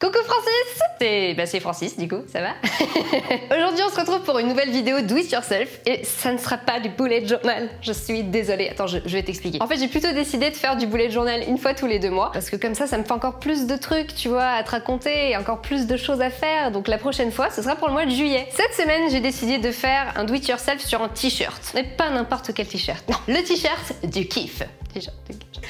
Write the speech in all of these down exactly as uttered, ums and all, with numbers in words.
Coucou Francis! C'est bah, Francis du coup, ça va? Aujourd'hui on se retrouve pour une nouvelle vidéo do it yourself et ça ne sera pas du bullet journal. Je suis désolée, attends je, je vais t'expliquer. En fait j'ai plutôt décidé de faire du bullet journal une fois tous les deux mois parce que comme ça ça me fait encore plus de trucs tu vois à te raconter et encore plus de choses à faire, donc la prochaine fois ce sera pour le mois de juillet. Cette semaine j'ai décidé de faire un do it yourself sur un t-shirt, mais pas n'importe quel t-shirt, non, le t-shirt du kiff. T-shirt du kiff.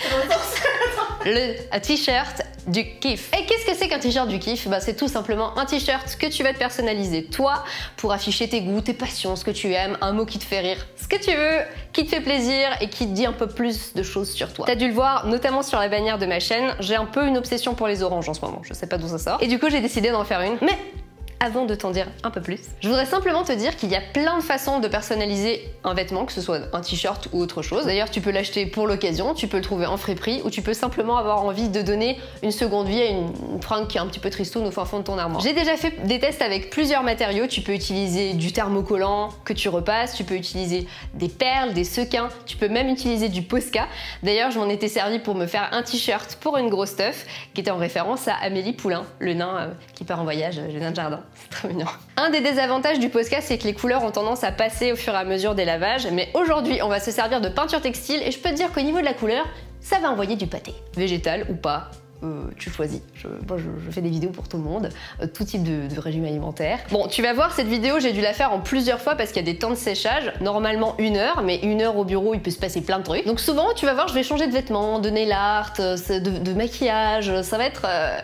Le t-shirt du kiff. Et qu'est-ce que c'est qu'un t-shirt du kiff? Bah, c'est tout simplement un t-shirt que tu vas te personnaliser toi pour afficher tes goûts, tes passions, ce que tu aimes, un mot qui te fait rire, ce que tu veux, qui te fait plaisir et qui te dit un peu plus de choses sur toi. T'as dû le voir notamment sur la bannière de ma chaîne, j'ai un peu une obsession pour les oranges en ce moment, je sais pas d'où ça sort. Et du coup j'ai décidé d'en faire une, mais avant de t'en dire un peu plus, je voudrais simplement te dire qu'il y a plein de façons de personnaliser un vêtement, que ce soit un t-shirt ou autre chose. D'ailleurs, tu peux l'acheter pour l'occasion, tu peux le trouver en friperie, ou tu peux simplement avoir envie de donner une seconde vie à une, une fringue qui est un petit peu tristoune au fin fond de ton armoire. J'ai déjà fait des tests avec plusieurs matériaux. Tu peux utiliser du thermocollant que tu repasses, tu peux utiliser des perles, des sequins, tu peux même utiliser du Posca. D'ailleurs, je m'en étais servi pour me faire un t-shirt pour une grosse teuf, qui était en référence à Amélie Poulain, le nain euh, qui part en voyage, le nain de jardin. C'est trop mignon. Un des désavantages du Posca, c'est que les couleurs ont tendance à passer au fur et à mesure des lavages, mais aujourd'hui, on va se servir de peinture textile et je peux te dire qu'au niveau de la couleur, ça va envoyer du pâté. Végétal ou pas, euh, tu choisis. Je, moi, je, je fais des vidéos pour tout le monde, euh, tout type de, de régime alimentaire. Bon, tu vas voir, cette vidéo, j'ai dû la faire en plusieurs fois parce qu'il y a des temps de séchage, normalement une heure, mais une heure au bureau, il peut se passer plein de trucs. Donc souvent, tu vas voir, je vais changer de vêtements, de nail art, de, de maquillage, ça va être euh,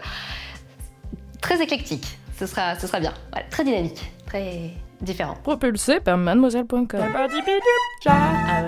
très éclectique. Ce sera, ce sera bien. Voilà, très dynamique, très différent. Propulsé par mademoiselle point com. Ah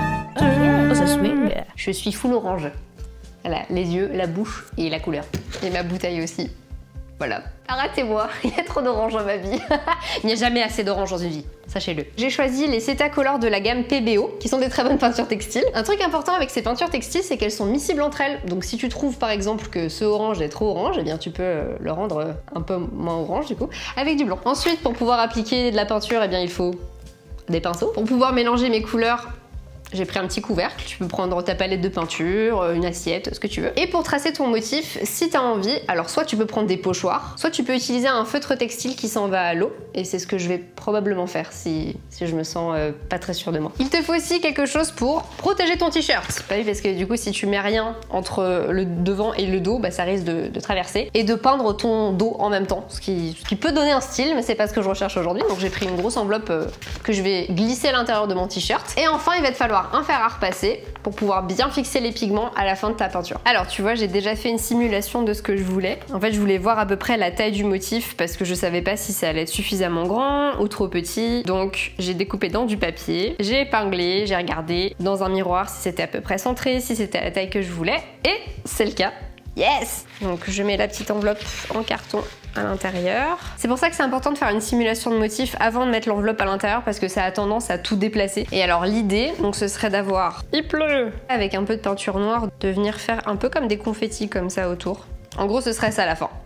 ouais. Ça swing. Je suis full orange. Voilà, les yeux, la bouche et la couleur. Et ma bouteille aussi. Voilà. Arrêtez-moi, il y a trop d'orange dans ma vie. Il n'y a jamais assez d'orange dans une vie, sachez-le. J'ai choisi les Cetacolor de la gamme P B O, qui sont des très bonnes peintures textiles. Un truc important avec ces peintures textiles, c'est qu'elles sont miscibles entre elles. Donc si tu trouves par exemple que ce orange est trop orange, eh bien tu peux le rendre un peu moins orange du coup, avec du blanc. Ensuite, pour pouvoir appliquer de la peinture, eh bien il faut des pinceaux. Pour pouvoir mélanger mes couleurs, j'ai pris un petit couvercle, tu peux prendre ta palette de peinture, une assiette, ce que tu veux. Et pour tracer ton motif, si t'as envie, alors soit tu peux prendre des pochoirs, soit tu peux utiliser un feutre textile qui s'en va à l'eau, et c'est ce que je vais probablement faire si, si je me sens euh, pas très sûre de moi. Il te faut aussi quelque chose pour protéger ton t-shirt. Bah oui, parce que du coup, si tu mets rien entre le devant et le dos, bah ça risque de, de traverser, et de peindre ton dos en même temps, ce qui, ce qui peut donner un style, mais c'est pas ce que je recherche aujourd'hui. Donc j'ai pris une grosse enveloppe euh, que je vais glisser à l'intérieur de mon t-shirt. Et enfin, il va te falloir un fer à repasser pour pouvoir bien fixer les pigments à la fin de ta peinture. Alors tu vois, j'ai déjà fait une simulation de ce que je voulais. En fait, je voulais voir à peu près la taille du motif parce que je savais pas si ça allait être suffisamment grand ou trop petit. Donc j'ai découpé dans du papier, j'ai épinglé, j'ai regardé dans un miroir si c'était à peu près centré, si c'était à la taille que je voulais, et c'est le cas. Yes! Donc je mets la petite enveloppe en carton à l'intérieur. C'est pour ça que c'est important de faire une simulation de motif avant de mettre l'enveloppe à l'intérieur parce que ça a tendance à tout déplacer. Et alors l'idée, donc ce serait d'avoir, il pleut, avec un peu de peinture noire, de venir faire un peu comme des confettis comme ça autour. En gros, ce serait ça à la fin.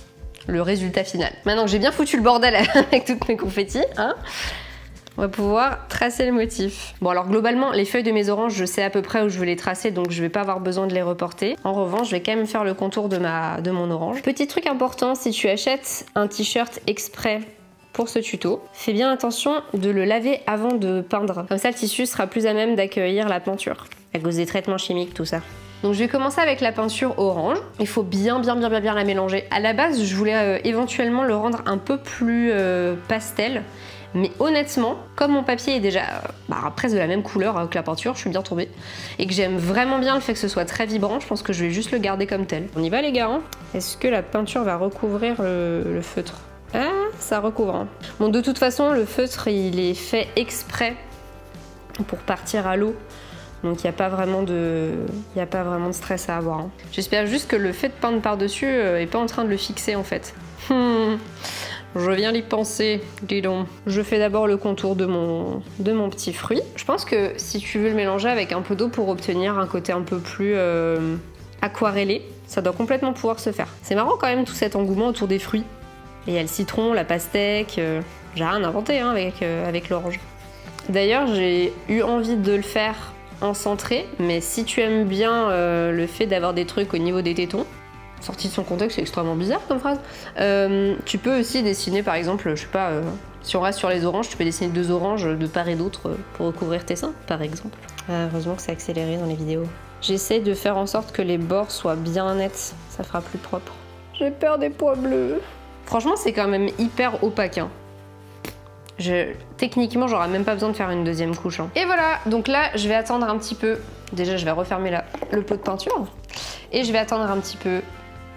Le résultat final. Maintenant que j'ai bien foutu le bordel avec toutes mes confettis, hein, on va pouvoir tracer le motif. Bon alors globalement, les feuilles de mes oranges, je sais à peu près où je veux les tracer, donc je vais pas avoir besoin de les reporter. En revanche, je vais quand même faire le contour de, ma, de mon orange. Petit truc important, si tu achètes un t-shirt exprès pour ce tuto, fais bien attention de le laver avant de peindre. Comme ça, le tissu sera plus à même d'accueillir la peinture, à cause des traitements chimiques, tout ça. Donc je vais commencer avec la peinture orange. Il faut bien bien bien bien bien la mélanger. À la base, je voulais euh, éventuellement le rendre un peu plus euh, pastel. Mais honnêtement, comme mon papier est déjà bah, presque de la même couleur que la peinture, je suis bien tombée, et que j'aime vraiment bien le fait que ce soit très vibrant, je pense que je vais juste le garder comme tel. On y va les gars, hein? Est-ce que la peinture va recouvrir le, le feutre? Ah, ça recouvre. Hein. Bon, de toute façon, le feutre, il est fait exprès pour partir à l'eau. Donc il n'y a pas vraiment de, il y a pas vraiment de stress à avoir. Hein. J'espère juste que le fait de peindre par-dessus euh, est pas en train de le fixer en fait. Hmm. Je viens d'y penser, dis donc. Je fais d'abord le contour de mon, de mon petit fruit. Je pense que si tu veux le mélanger avec un peu d'eau pour obtenir un côté un peu plus euh, aquarellé, ça doit complètement pouvoir se faire. C'est marrant quand même tout cet engouement autour des fruits. Et il y a le citron, la pastèque, euh, j'ai rien inventé hein, avec, euh, avec l'orange. D'ailleurs, j'ai eu envie de le faire en centré, mais si tu aimes bien euh, le fait d'avoir des trucs au niveau des tétons, sorti de son contexte, c'est extrêmement bizarre comme phrase. Euh, tu peux aussi dessiner par exemple, je sais pas, euh, si on reste sur les oranges, tu peux dessiner deux oranges de part et d'autre pour recouvrir tes seins, par exemple. Ah, heureusement que c'est accéléré dans les vidéos. J'essaie de faire en sorte que les bords soient bien nets, ça fera plus propre. J'ai peur des pois bleus. Franchement, c'est quand même hyper opaque. Hein. Je... Techniquement, j'aurais même pas besoin de faire une deuxième couche. Hein. Et voilà, donc là, je vais attendre un petit peu. Déjà, je vais refermer la... le pot de peinture. Et je vais attendre un petit peu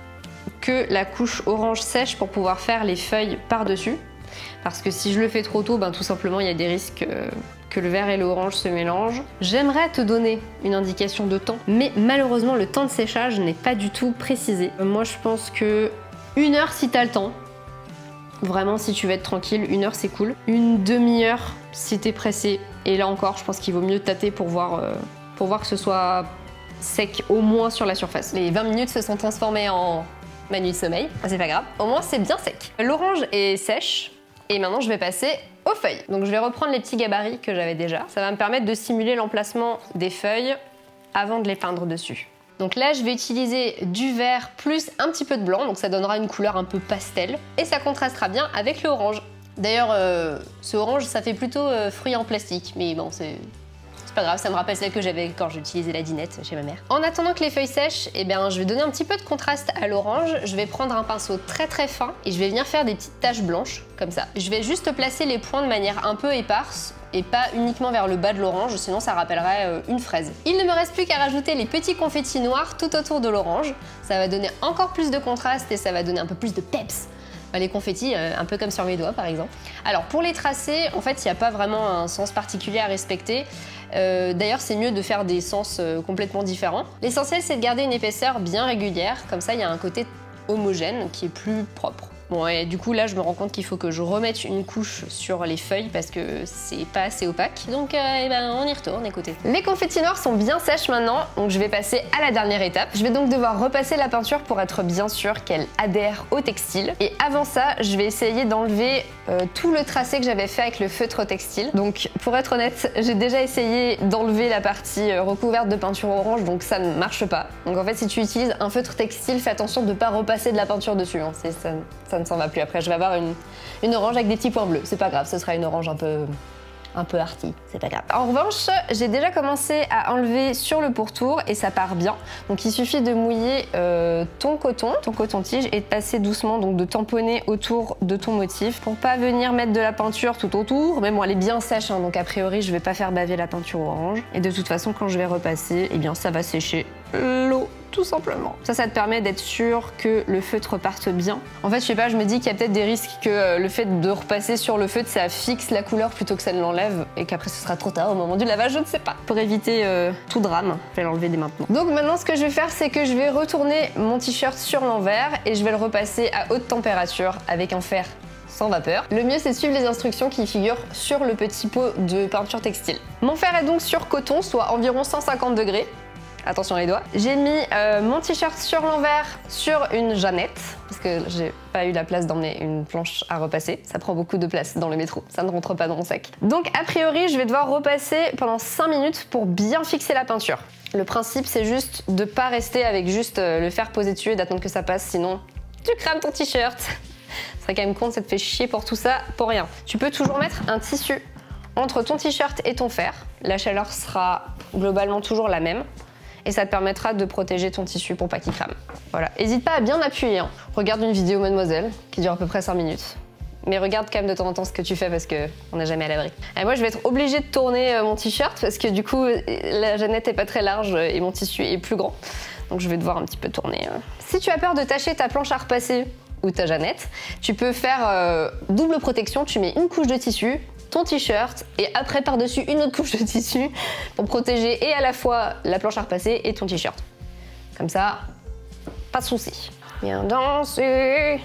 que la couche orange sèche pour pouvoir faire les feuilles par-dessus. Parce que si je le fais trop tôt, ben, tout simplement, il y a des risques euh, que le vert et l'orange se mélangent. J'aimerais te donner une indication de temps, mais malheureusement, le temps de séchage n'est pas du tout précisé. Moi, je pense que une heure si t'as le temps. Vraiment, si tu veux être tranquille, une heure c'est cool. Une demi-heure si t'es pressé. Et là encore, je pense qu'il vaut mieux tâter pour voir, euh, pour voir que ce soit sec au moins sur la surface. Les vingt minutes se sont transformées en ma nuit de sommeil. C'est pas grave. Au moins, c'est bien sec. L'orange est sèche. Et maintenant, je vais passer aux feuilles. Donc, je vais reprendre les petits gabarits que j'avais déjà. Ça va me permettre de simuler l'emplacement des feuilles avant de les peindre dessus. Donc là, je vais utiliser du vert plus un petit peu de blanc, donc ça donnera une couleur un peu pastel. Et ça contrastera bien avec l'orange. D'ailleurs, euh, ce orange, ça fait plutôt euh, fruit en plastique, mais bon, c'est pas grave, ça me rappelle celle que j'avais quand j'utilisais la dinette chez ma mère. En attendant que les feuilles sèchent, eh bien, je vais donner un petit peu de contraste à l'orange. Je vais prendre un pinceau très très fin et je vais venir faire des petites taches blanches, comme ça. Je vais juste placer les points de manière un peu éparse, et pas uniquement vers le bas de l'orange, sinon ça rappellerait euh, une fraise. Il ne me reste plus qu'à rajouter les petits confettis noirs tout autour de l'orange. Ça va donner encore plus de contraste et ça va donner un peu plus de peps. Bah, les confettis, euh, un peu comme sur mes doigts par exemple. Alors pour les tracer, en fait il n'y a pas vraiment un sens particulier à respecter. Euh, D'ailleurs c'est mieux de faire des sens euh, complètement différents. L'essentiel c'est de garder une épaisseur bien régulière, comme ça il y a un côté homogène qui est plus propre. Bon, et du coup là je me rends compte qu'il faut que je remette une couche sur les feuilles parce que c'est pas assez opaque. Donc euh, eh ben, on y retourne, écoutez. Les confettis noirs sont bien sèches maintenant, donc je vais passer à la dernière étape. Je vais donc devoir repasser la peinture pour être bien sûr qu'elle adhère au textile. Et avant ça, je vais essayer d'enlever euh, tout le tracé que j'avais fait avec le feutre textile. Donc pour être honnête, j'ai déjà essayé d'enlever la partie euh, recouverte de peinture orange, donc ça ne marche pas. Donc en fait si tu utilises un feutre textile, fais attention de ne pas repasser de la peinture dessus, hein. C'est ça. Ça ne s'en va plus. Après, je vais avoir une, une orange avec des petits points bleus. C'est pas grave, ce sera une orange un peu, un peu arty. C'est pas grave. En revanche, j'ai déjà commencé à enlever sur le pourtour et ça part bien. Donc, il suffit de mouiller euh, ton coton, ton coton-tige et de passer doucement, donc de tamponner autour de ton motif pour pas venir mettre de la peinture tout autour. Mais bon, elle est bien sèche, hein, donc a priori, je vais pas faire baver la peinture orange. Et de toute façon, quand je vais repasser, eh bien, ça va sécher l'eau. Tout simplement. Ça, ça te permet d'être sûr que le feutre parte bien. En fait, je sais pas, je me dis qu'il y a peut-être des risques que euh, le fait de repasser sur le feutre, ça fixe la couleur plutôt que ça ne l'enlève et qu'après ce sera trop tard au moment du lavage, je ne sais pas. Pour éviter euh, tout drame, je vais l'enlever dès maintenant. Donc maintenant, ce que je vais faire, c'est que je vais retourner mon t-shirt sur l'envers et je vais le repasser à haute température avec un fer sans vapeur. Le mieux, c'est de suivre les instructions qui figurent sur le petit pot de peinture textile. Mon fer est donc sur coton, soit environ cent cinquante degrés. Attention les doigts. J'ai mis euh, mon t-shirt sur l'envers sur une jeannette parce que j'ai pas eu la place d'emmener une planche à repasser. Ça prend beaucoup de place dans le métro, ça ne rentre pas dans mon sac. Donc a priori, je vais devoir repasser pendant cinq minutes pour bien fixer la peinture. Le principe, c'est juste de pas rester avec juste euh, le fer posé dessus et d'attendre que ça passe, sinon tu crames ton t-shirt. Ce serait quand même con, ça te fait chier pour tout ça, pour rien. Tu peux toujours mettre un tissu entre ton t-shirt et ton fer. La chaleur sera globalement toujours la même. Et ça te permettra de protéger ton tissu pour pas qu'il crame. Voilà, n'hésite pas à bien appuyer. Hein. Regarde une vidéo Mademoiselle qui dure à peu près cinq minutes. Mais regarde quand même de temps en temps ce que tu fais parce qu'on n'est jamais à l'abri. Et moi, je vais être obligée de tourner mon t-shirt parce que du coup, la jeannette est pas très large et mon tissu est plus grand. Donc je vais devoir un petit peu tourner. Si tu as peur de tacher ta planche à repasser ou ta jeannette, tu peux faire euh, double protection. Tu mets une couche de tissu, ton t-shirt et après par-dessus une autre couche de tissu pour protéger et à la fois la planche à repasser et ton t-shirt. Comme ça, pas de soucis. Viens danser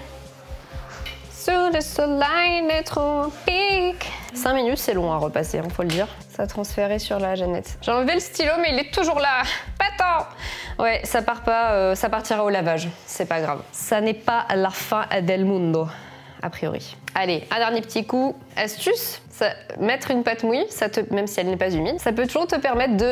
sous le soleil des tropiques. cinq minutes, c'est long à repasser, hein, faut le dire. Ça a transféré sur la jeannette. J'ai enlevé le stylo, mais il est toujours là. Pas tant. Ouais, ça part pas, euh, ça partira au lavage. C'est pas grave. Ça n'est pas la fin del mundo. A priori. Allez, un dernier petit coup. Astuce, ça, mettre une pâte mouille, ça te, même si elle n'est pas humide, ça peut toujours te permettre de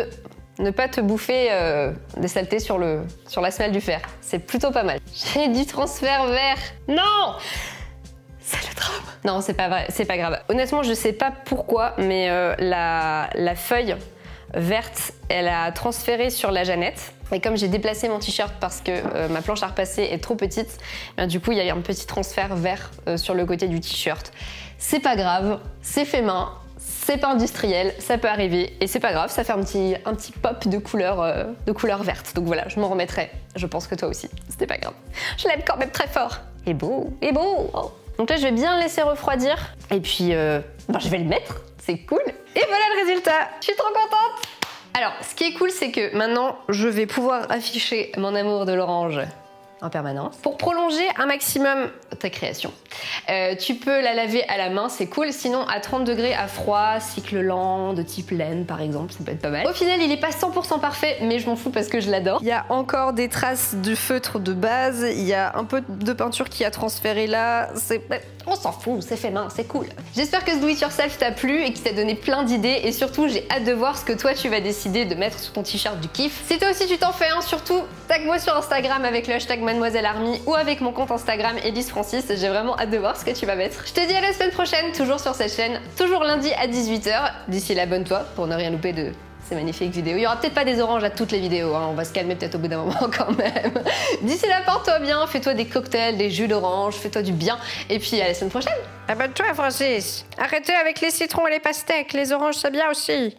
Ne pas te bouffer euh, des saletés sur, le, sur la semelle du fer. C'est plutôt pas mal. J'ai du transfert vert. Non! C'est le drame. Non, c'est pas vrai, c'est pas grave. Honnêtement, je sais pas pourquoi, mais euh, la, la feuille verte, elle a transféré sur la Jeannette. Et comme j'ai déplacé mon t-shirt parce que euh, ma planche à repasser est trop petite, bien, du coup, il y a eu un petit transfert vert euh, sur le côté du t-shirt. C'est pas grave, c'est fait main. C'est pas industriel, ça peut arriver et c'est pas grave, ça fait un petit, un petit pop de couleur, euh, de couleur verte. Donc voilà, je m'en remettrai. Je pense que toi aussi, c'était pas grave. Je l'aime quand même très fort. Et beau, et beau. Oh. Donc là, je vais bien le laisser refroidir et puis euh, ben, je vais le mettre. C'est cool. Et voilà le résultat. Je suis trop contente. Alors, ce qui est cool, c'est que maintenant, je vais pouvoir afficher mon amour de l'orange en permanence. Pour prolonger un maximum ta création, euh, tu peux la laver à la main, c'est cool. Sinon, à trente degrés à froid, cycle lent, de type laine par exemple, ça peut être pas mal. Au final, il est pas cent pour cent parfait, mais je m'en fous parce que je l'adore. Il y a encore des traces de feutre de base, il y a un peu de peinture qui a transféré là. C'est... On s'en fout, c'est fait main, c'est cool. J'espère que ce do it yourself t'a plu et qu'il t'a donné plein d'idées et surtout j'ai hâte de voir ce que toi tu vas décider de mettre sur ton t-shirt du kiff. Si toi aussi tu t'en fais un, surtout tag-moi sur Instagram avec le hashtag Mademoiselle Army ou avec mon compte Instagram Elise Francis. J'ai vraiment hâte de voir ce que tu vas mettre. Je te dis à la semaine prochaine, toujours sur cette chaîne, toujours lundi à dix-huit heures. D'ici là, abonne-toi pour ne rien louper de ces magnifiques vidéos. Il y aura peut-être pas des oranges à toutes les vidéos, hein. On va se calmer peut-être au bout d'un moment quand même. D'ici là, porte-toi bien, fais-toi des cocktails, des jus d'orange, fais-toi du bien et puis à la semaine prochaine. Abonne-toi Francis. Arrêtez avec les citrons et les pastèques, les oranges c'est bien aussi.